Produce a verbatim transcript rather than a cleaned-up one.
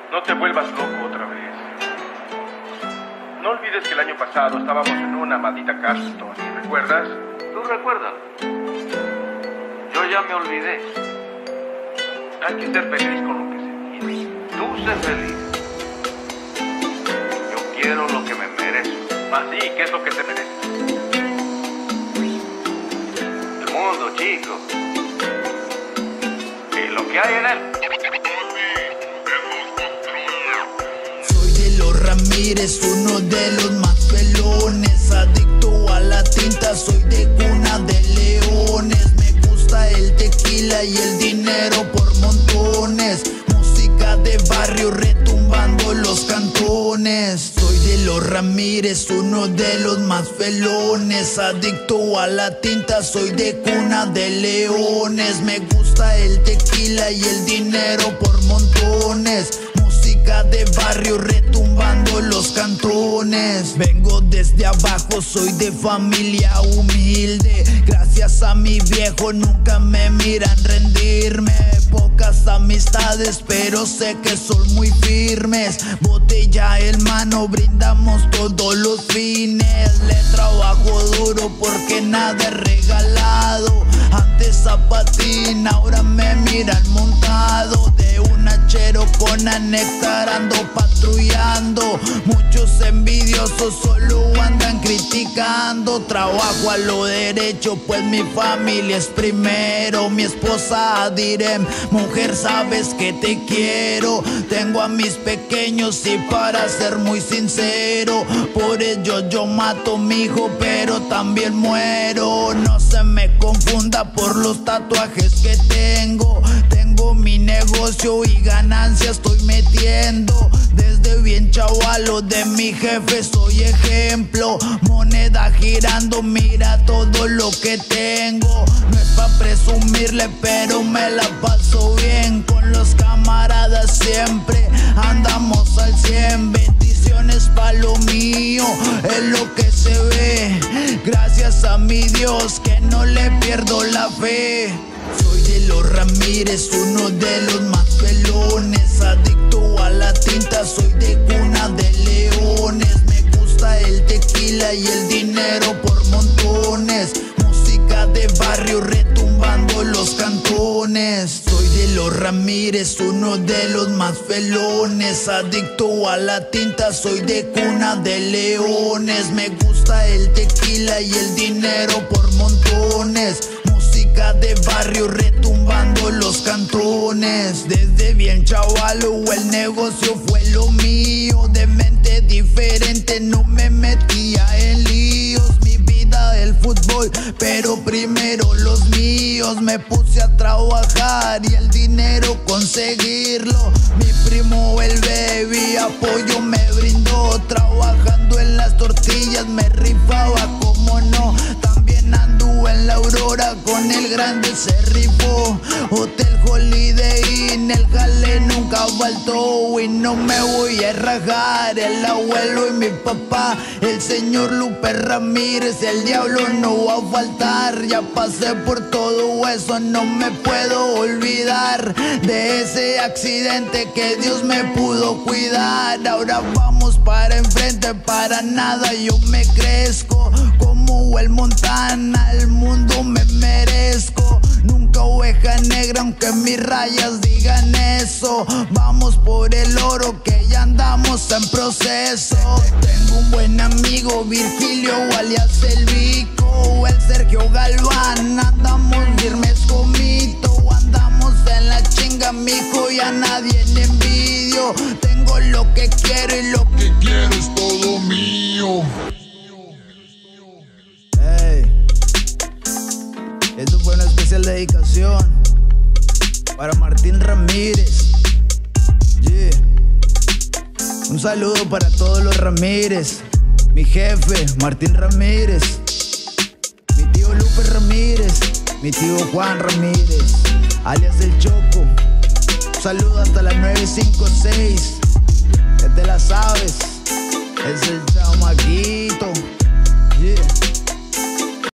No te vuelvas loco otra vez. No olvides que el año pasado estábamos en una maldita cárcel, Tony. ¿Recuerdas? ¿Tú recuerdas? Yo ya me olvidé. Hay que ser feliz con lo que se tiene. Tú sé feliz. Yo quiero lo que me merezco. Ah, sí, ¿qué es lo que te mereces? El mundo, chico. Y lo que hay en él. Soy de los Ramírez, uno de los más pelones. Adicto a la tinta, soy de cuna de leones. Me gusta el tequila y el dinero por montones. Música de barrio retumbando los cantones. Soy de los Ramírez, uno de los más felones. Adicto a la tinta, soy de cuna de leones. Me gusta el tequila y el dinero por montones. Música de barrio retumbando los cantones. Vengo desde abajo, soy de familia humilde. Gracias a mi viejo nunca me miran rendirme. Pocas amistades, pero sé que son muy firmes. Botella en mano, brindamos todos los fines. Le trabajo duro porque nada es regalado. Antes zapatín, ahora me miran montado. De un hachero con anectarando, patrullando. Muchos envidiosos solo andan criticando. Trabajo a lo derecho, pues mi familia es primero. Mi esposa diré, mujer, sabes que te quiero. Tengo a mis pequeños y para ser muy sincero, por ello yo mato a mi hijo, pero también muero. No se me confunda por los tatuajes que tengo. Tengo mi negocio y ganancias estoy metiendo. Desde bien chavalo de mi jefe soy ejemplo. Moneda girando, mira todo lo que tengo. No es pa' presumirle, pero me la paso bien. Con los camaradas siempre andamos al cien. Bendiciones pa' lo mío, es lo que se ve. Gracias a mi Dios que no le pierdo la fe. Soy de los Ramírez, uno de los más pelones. Adicto a la tinta, soy de cuna de leones. Me gusta el tequila y el dinero por montones. Música de barrio retumbando los cantones. Soy de los Ramírez, uno de los más felones. Adicto a la tinta, soy de cuna de leones. Me gusta el tequila y el dinero por montones. Música de barrio retumbando los cantones. Desde bien chavalo el negocio fue lo mío. De mente diferente no me metía en líos. Mi vida el fútbol, pero primero los míos. Me puse a trabajar y el dinero conseguirlo. Mi primo el baby apoyo me brindó. Trabajando en las tortillas me rifaba, como no. También anduve en la Aurora con el grande se rifó. Hotel Holiday Inn, el jale nunca faltó. Y no me voy a rajar, el abuelo y mi papá, el señor Lupe Ramírez, el diablo no va a faltar. Ya pasé por todo eso, no me puedo olvidar de ese accidente que Dios me pudo cuidar. Ahora vamos para enfrente, para nada yo me crezco. Como el Montana, el mundo me merezco. Nunca oveja negra, aunque mis rayas digan eso. Vamos por el oro que ya andamos en proceso. Tengo un buen amigo, Virgilio alias el Vico, el Sergio Galván. Andamos firmes comito, andamos en la chinga, mijo, y a nadie le envidio. Tengo lo que quiero y lo que quiero es todo mío. Hey, esto fue una especial dedicación para Martín Ramírez. Yeah. Un saludo para todos los Ramírez. Mi jefe, Martín Ramírez. Mi tío Lupe Ramírez. Mi tío Juan Ramírez, alias El Choco. Un saludo hasta la nueve cinco seis. Ya te la sabes. Es el chamaquito. Yeah.